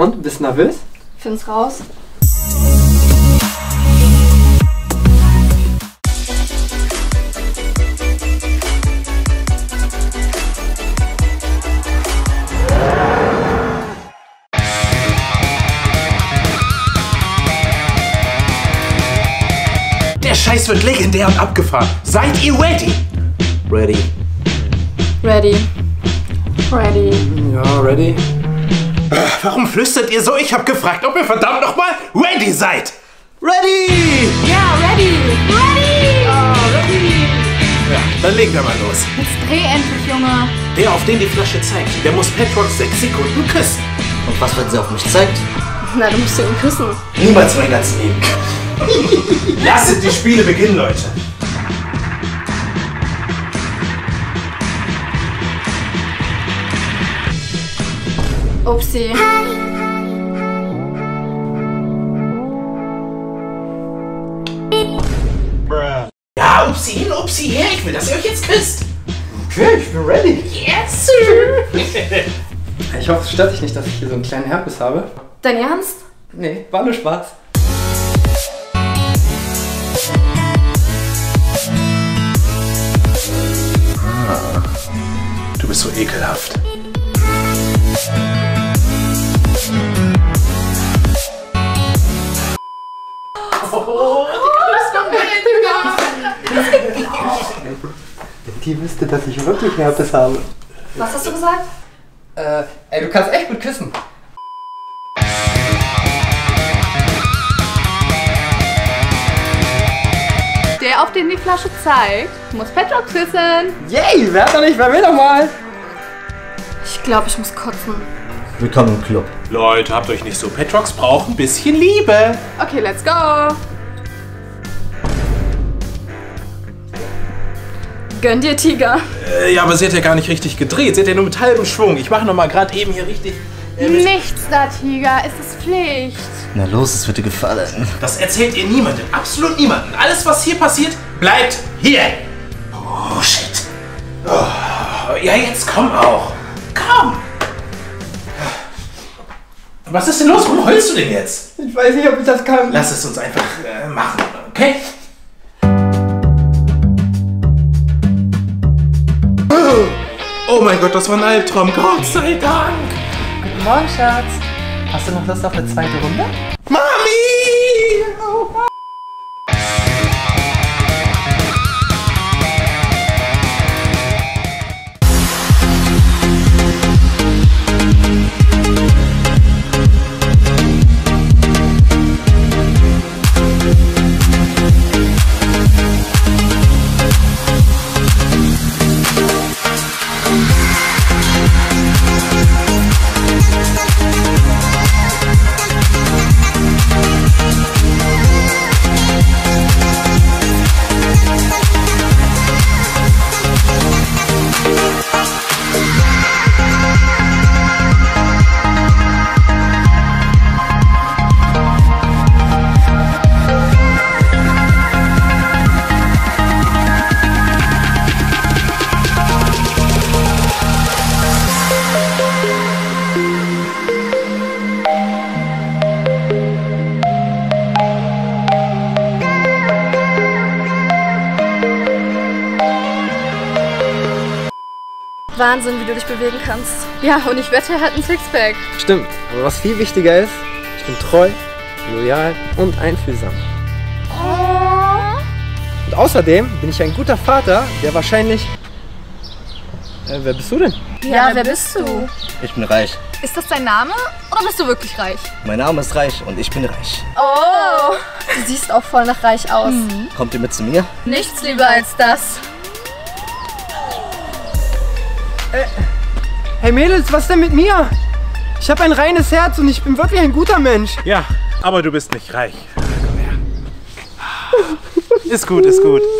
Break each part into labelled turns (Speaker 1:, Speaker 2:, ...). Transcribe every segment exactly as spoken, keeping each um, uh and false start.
Speaker 1: Und, bist du nervös?
Speaker 2: Find's raus.
Speaker 3: Der Scheiß wird legendär und abgefahren. Seid ihr ready?
Speaker 4: Ready.
Speaker 2: Ready. Ready.
Speaker 1: Ja, ready.
Speaker 3: Warum flüstert ihr so? Ich hab gefragt, ob ihr verdammt nochmal ready seid.
Speaker 4: Ready!
Speaker 2: Ja, ready. Ready.
Speaker 3: Ah, ready. Ja, dann legen wir mal los.
Speaker 2: Jetzt dreh endlich, Junge.
Speaker 3: Der, auf den die Flasche zeigt, der muss Petrox sechs Sekunden küssen.
Speaker 4: Und was, wenn sie auf mich zeigt?
Speaker 2: Na, du musst ihn küssen.
Speaker 3: Niemals mein ganzes Leben. Lasst die Spiele beginnen, Leute.
Speaker 2: Upsi.
Speaker 3: Ja, upsi hin, upsi her. Ich will, dass ihr euch jetzt küsst.
Speaker 1: Okay, ich bin ready.
Speaker 3: Yes, sir.
Speaker 1: Ich hoffe, es stört dich nicht, dass ich hier so einen kleinen Herpes habe.
Speaker 2: Dein Ernst?
Speaker 1: Nee, war nur Spaß.
Speaker 3: Du bist so ekelhaft. Oh,
Speaker 1: Die wüsste, dass ich wirklich Herpes habe.
Speaker 2: Was hast du gesagt?
Speaker 1: Äh, ey, du kannst echt gut küssen.
Speaker 2: Der, auf den die Flasche zeigt, muss Petrox küssen.
Speaker 1: Yay, wer hat noch nicht, wer will noch mal?
Speaker 2: Ich glaube, ich muss kotzen.
Speaker 4: Willkommen im Club.
Speaker 3: Leute, habt euch nicht so. Petrox braucht ein bisschen Liebe.
Speaker 2: Okay, let's go. Gönn dir, Tiger.
Speaker 3: Äh, ja, aber sie hat ja gar nicht richtig gedreht. Sie hat ja nur mit halbem Schwung. Ich mache noch mal gerade eben hier richtig... Äh, mit
Speaker 2: Nichts da, Tiger. Es ist Pflicht.
Speaker 4: Na los, es wird dir gefallen.
Speaker 3: Das erzählt ihr niemandem. Absolut niemandem. Alles, was hier passiert, bleibt hier. Oh, shit. Oh, ja, jetzt komm auch. Komm. Was ist denn los? Warum heulst du denn jetzt?
Speaker 1: Ich weiß nicht, ob ich das kann.
Speaker 3: Lass es uns einfach äh, machen, okay? Oh mein Gott, das war ein Albtraum. Gott sei Dank.
Speaker 1: Guten Morgen, Schatz. Hast du noch Lust auf eine zweite Runde?
Speaker 3: Mami! Oh.
Speaker 2: Wahnsinn, wie du dich bewegen kannst. Ja, und ich wette, er hat ein Sixpack.
Speaker 1: Stimmt, aber was viel wichtiger ist, ich bin treu, loyal und einfühlsam. Und außerdem bin ich ein guter Vater, der wahrscheinlich... Äh, wer bist du denn?
Speaker 2: Ja, wer bist du?
Speaker 4: Ich bin reich.
Speaker 2: Ist das dein Name oder bist du wirklich reich?
Speaker 4: Mein Name ist Reich und ich bin reich.
Speaker 2: Oh, du siehst auch voll nach reich aus. Mhm.
Speaker 4: Kommt ihr mit zu mir?
Speaker 2: Nichts lieber als das.
Speaker 1: Äh, hey Mädels, was denn mit mir? Ich habe ein reines Herz und ich bin wirklich ein guter Mensch.
Speaker 3: Ja, aber du bist nicht reich. Komm her. Ist gut, ist gut.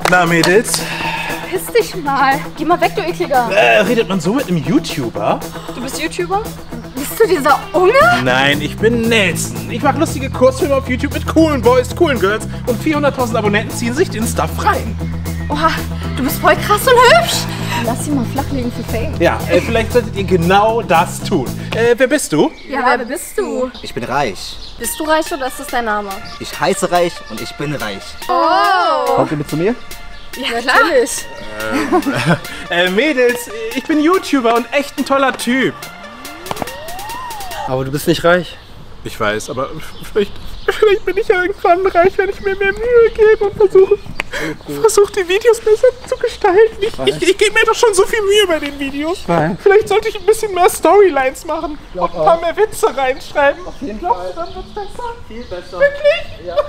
Speaker 3: Na, Mädels?
Speaker 2: Piss dich mal. Geh mal weg, du Ekliger.
Speaker 3: Äh, redet man so mit einem YouTuber?
Speaker 2: Du bist YouTuber? Bist du dieser Unge?
Speaker 3: Nein, ich bin Nelson. Ich mache lustige Kurzfilme auf YouTube mit coolen Boys, coolen Girls und vierhunderttausend Abonnenten ziehen sich den Stuff rein.
Speaker 2: Oha, du bist voll krass und hübsch. Lass sie mal flachlegen für Fame.
Speaker 3: Ja, äh, vielleicht solltet ihr genau das tun. Äh, wer bist du?
Speaker 2: Ja, wer bist du?
Speaker 4: Ich bin reich.
Speaker 2: Bist du reich oder ist das dein Name?
Speaker 4: Ich heiße reich und ich bin reich.
Speaker 2: Oh.
Speaker 4: Kommt ihr mit zu mir?
Speaker 2: Ja, natürlich.
Speaker 3: Äh, Mädels, ich bin YouTuber und echt ein toller Typ.
Speaker 1: Aber du bist nicht reich.
Speaker 3: Ich weiß, aber vielleicht, vielleicht bin ich ja irgendwann reich, wenn ich mir mehr Mühe gebe und versuche, versuche die Videos besser zu gestalten. Ich, ich, ich gebe mir doch schon so viel Mühe bei den Videos. Vielleicht sollte ich ein bisschen mehr Storylines machen und ein paar mehr Witze reinschreiben. Auf jeden Fall. Dann wird's besser.
Speaker 1: Viel besser.
Speaker 3: Wirklich?
Speaker 1: Ja.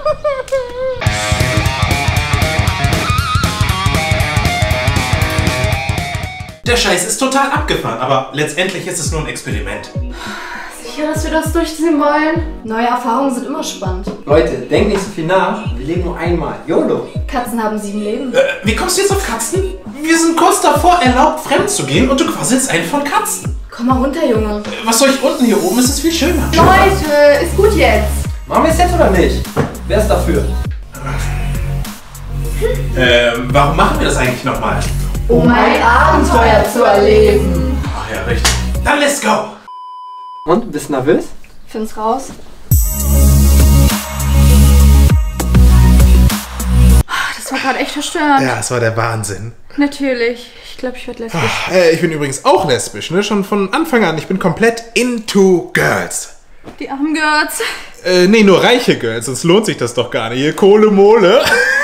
Speaker 3: Der Scheiß ist total abgefahren, aber letztendlich ist es nur ein Experiment.
Speaker 2: Sicher, dass wir das durchziehen wollen? Neue Erfahrungen sind immer spannend.
Speaker 1: Leute, denkt nicht so viel nach. Wir leben nur einmal. YOLO.
Speaker 2: Katzen haben sieben Leben.
Speaker 3: Äh, wie kommst du jetzt auf Katzen? Wir sind kurz davor, erlaubt fremd zu gehen und du quasselst einen von Katzen.
Speaker 2: Komm mal runter, Junge.
Speaker 3: Äh, was soll ich unten? Hier oben ist es viel schöner.
Speaker 2: Leute, ist gut jetzt.
Speaker 1: Machen wir es jetzt oder nicht? Wer ist dafür?
Speaker 3: Äh, warum machen wir das eigentlich nochmal?
Speaker 2: Um ein Abenteuer zu erleben.
Speaker 3: Ach ja, richtig. Dann let's go!
Speaker 1: Und, bist du nervös?
Speaker 2: Find's raus. Das war gerade echt verstörend.
Speaker 3: Ja, es war der Wahnsinn.
Speaker 2: Natürlich. Ich glaube, ich werde lesbisch.
Speaker 3: Äh, ich bin übrigens auch lesbisch, ne? Schon von Anfang an. Ich bin komplett into Girls.
Speaker 2: Die armen Girls.
Speaker 3: Äh, nee, nur reiche Girls, sonst lohnt sich das doch gar nicht. Hier Kohle, Mole.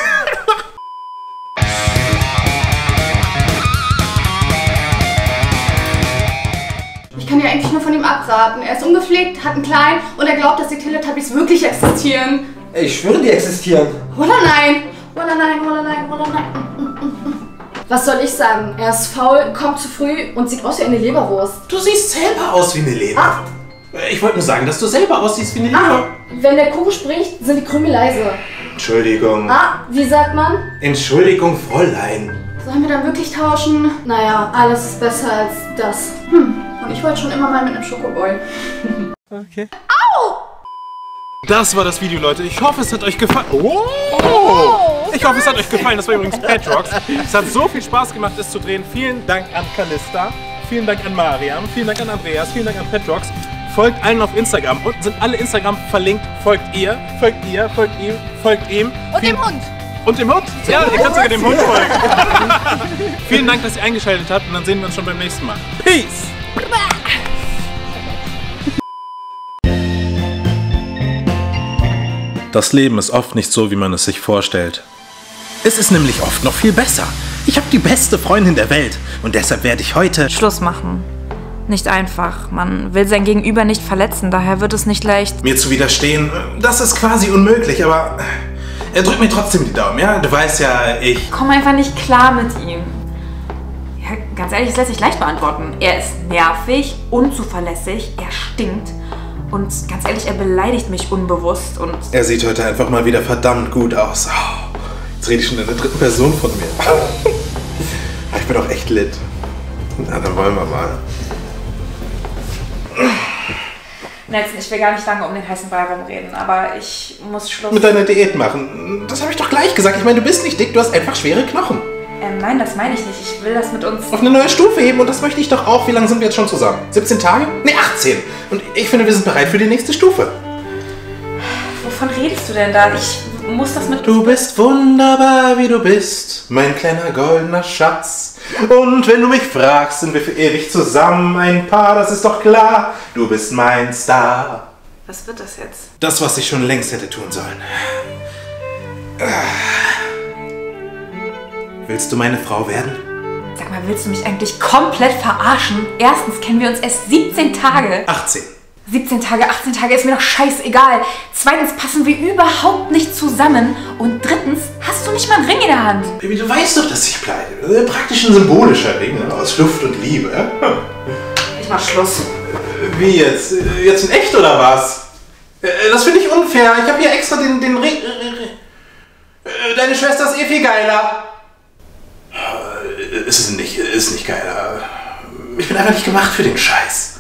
Speaker 2: Ich kann ja eigentlich nur von ihm abraten. Er ist ungepflegt, hat einen Kleinen und er glaubt, dass die Teletubbies wirklich existieren.
Speaker 1: Ey, ich schwöre, die existieren.
Speaker 2: Oder nein? Oder nein, oder nein, oder nein. Was soll ich sagen? Er ist faul, kommt zu früh und sieht aus wie eine Leberwurst.
Speaker 3: Du siehst selber aus wie eine Leber.
Speaker 2: Ah.
Speaker 3: Ich wollte nur sagen, dass du selber aussiehst wie eine Leber.
Speaker 2: Ah, wenn der Kuchen spricht, sind die Krümel leise.
Speaker 3: Entschuldigung.
Speaker 2: Ah, wie sagt man?
Speaker 3: Entschuldigung, Fräulein.
Speaker 2: Sollen wir dann wirklich tauschen? Naja, alles ist besser als das. Hm, und ich wollte schon immer mal mit einem Schokoboy.
Speaker 1: Okay.
Speaker 2: Au!
Speaker 3: Das war das Video, Leute. Ich hoffe, es hat euch gefallen. Oh! Ich hoffe, es hat euch gefallen. Das war übrigens Petrox. Es hat so viel Spaß gemacht, es zu drehen. Vielen Dank an Callista. Vielen Dank an Mariam. Vielen Dank an Andreas. Vielen Dank an Petrox. Folgt allen auf Instagram. Unten sind alle Instagram verlinkt. Folgt ihr, folgt ihr, folgt ihm, folgt ihm.
Speaker 2: Und dem Hund.
Speaker 3: Und dem Hund? Ja, ihr könnt sogar dem Hund folgen. Vielen Dank, dass ihr eingeschaltet habt und dann sehen wir uns schon beim nächsten Mal. Peace! Das Leben ist oft nicht so, wie man es sich vorstellt. Es ist nämlich oft noch viel besser. Ich habe die beste Freundin der Welt und deshalb werde ich heute
Speaker 5: Schluss machen. Nicht einfach. Man will sein Gegenüber nicht verletzen, daher wird es nicht leicht.
Speaker 3: mir zu widerstehen. Das ist quasi unmöglich, aber er drückt mir trotzdem die Daumen, ja? Du weißt ja, ich...
Speaker 5: Komm einfach nicht klar mit ihm. Ja, ganz ehrlich, das lässt sich leicht beantworten. Er ist nervig, unzuverlässig, er stinkt. Und ganz ehrlich, er beleidigt mich unbewusst und...
Speaker 3: Er sieht heute einfach mal wieder verdammt gut aus. Oh, jetzt rede ich schon in der dritten Person von mir. Ich bin auch echt lit. Na, dann wollen wir mal.
Speaker 5: Nelson, ich will gar nicht lange um den heißen Brei rumreden, aber ich muss Schluss...
Speaker 3: Mit deiner Diät machen. Das habe ich doch gleich gesagt. Ich meine, du bist nicht dick, du hast einfach schwere Knochen.
Speaker 5: Ähm, nein, das meine ich nicht. Ich will das mit uns...
Speaker 3: Auf eine neue Stufe heben und das möchte ich doch auch. Wie lange sind wir jetzt schon zusammen? siebzehn Tage? Ne, achtzehn. Und ich finde, wir sind bereit für die nächste Stufe.
Speaker 5: Wovon redest du denn da? Ich muss das mit...
Speaker 3: Du bist wunderbar, wie du bist, mein kleiner goldener Schatz. Und wenn du mich fragst, sind wir für ewig zusammen ein Paar, das ist doch klar. Du bist mein Star.
Speaker 5: Was wird das jetzt?
Speaker 3: Das, was ich schon längst hätte tun sollen. Willst du meine Frau werden?
Speaker 5: Sag mal, willst du mich eigentlich komplett verarschen? Erstens kennen wir uns erst siebzehn Tage.
Speaker 3: achtzehn.
Speaker 5: siebzehn Tage, achtzehn Tage ist mir doch scheißegal. Zweitens passen wir überhaupt nicht zusammen. Und drittens hast du nicht mal einen Ring in der Hand.
Speaker 3: Baby, du weißt doch, dass ich bleibe. Praktisch ein symbolischer Ring, ne? Aus Luft und Liebe.
Speaker 5: Ich mach Schluss.
Speaker 3: Wie jetzt? Jetzt in echt oder was? Das finde ich unfair. Ich habe hier extra den, den Ring... Deine Schwester ist eh viel geiler. ist es nicht, ist nicht geil. Ich bin einfach nicht gemacht für den Scheiß.